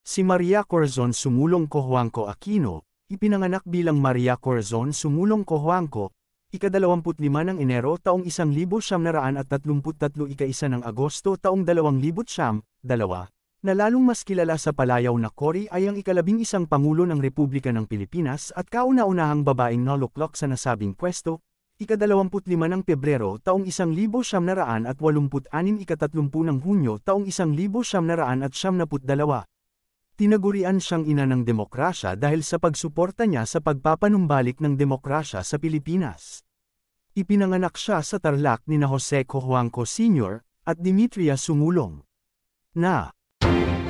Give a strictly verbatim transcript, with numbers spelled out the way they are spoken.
Si Maria Corazon Sumulong Cojuangco Aquino, ipinanganak bilang Maria Corazon Sumulong Cojuangco, ikadalawamput lima ng Enero taong isang libo siyam na raan at tatlumput tatlo ika-isa ng Agosto taong dalawang libut siyam, dalawa, na lalong mas kilala sa palayaw na Cory ay ang ikalabing isang Pangulo ng Republika ng Pilipinas at kauna-unahang babaeng naluklok sa nasabing pwesto, ikadalawamput lima ng Pebrero taong isang libo siyam na raan at walumput anim ikatatlumpu ng Hunyo taong isang libo siyam na raan at siyamnaput dalawa. Tinagurian siyang ina ng demokrasya dahil sa pagsuporta niya sa pagpapanumbalik ng demokrasya sa Pilipinas. Ipinanganak siya sa Tarlac nina Jose Cojuangco Senior at Demetria Sumulong na